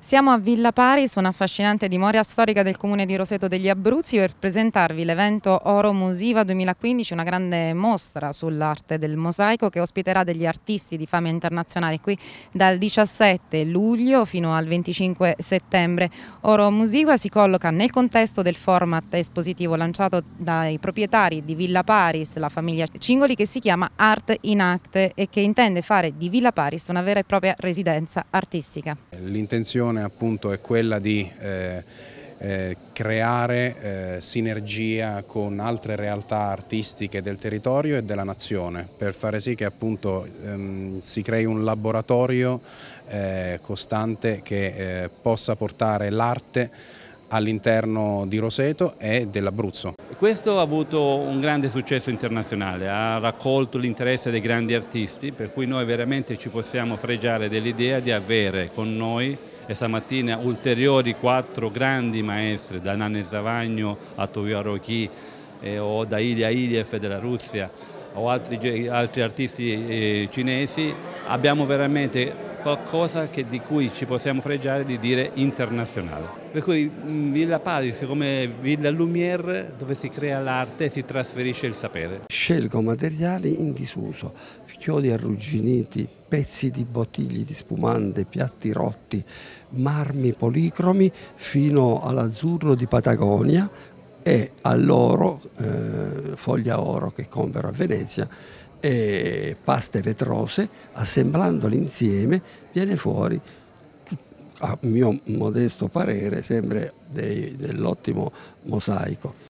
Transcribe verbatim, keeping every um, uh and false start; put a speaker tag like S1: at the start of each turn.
S1: Siamo a Villa Paris, un'affascinante dimora storica del comune di Roseto degli Abruzzi, per presentarvi l'evento Oro Musiva duemilaquindici, una grande mostra sull'arte del mosaico che ospiterà degli artisti di fama internazionale qui dal diciassette luglio fino al venticinque settembre. Oro Musiva si colloca nel contesto del format espositivo lanciato dai proprietari di Villa Paris, la famiglia Cingoli, che si chiama Art in Act e che intende fare di Villa Paris una vera e propria residenza artistica.
S2: L'intenzione appunto è quella di eh, eh, creare eh, sinergia con altre realtà artistiche del territorio e della nazione, per fare sì che appunto ehm, si crei un laboratorio eh, costante che eh, possa portare l'arte all'interno di Roseto e dell'Abruzzo.
S3: Questo ha avuto un grande successo internazionale, ha raccolto l'interesse dei grandi artisti, per cui noi veramente ci possiamo fregiare dell'idea di avere con noi e stamattina ulteriori quattro grandi maestri, da Nanne Zavagno a Tovio Arochi eh, o da Ilya Iliev della Russia o altri, altri artisti eh, cinesi. Abbiamo veramente qualcosa che, di cui ci possiamo fregiare di dire internazionale. Per cui Villa Paris come Villa Lumière, dove si crea l'arte e si trasferisce il sapere.
S4: Scelgo materiali in disuso, chiodi arrugginiti, pezzi di bottiglie di spumante, piatti rotti, marmi policromi fino all'azzurro di Patagonia e all'oro, eh, foglia oro che compro a Venezia, e paste vetrose. Assemblandoli insieme viene fuori, a mio modesto parere, sempre dell'ottimo mosaico.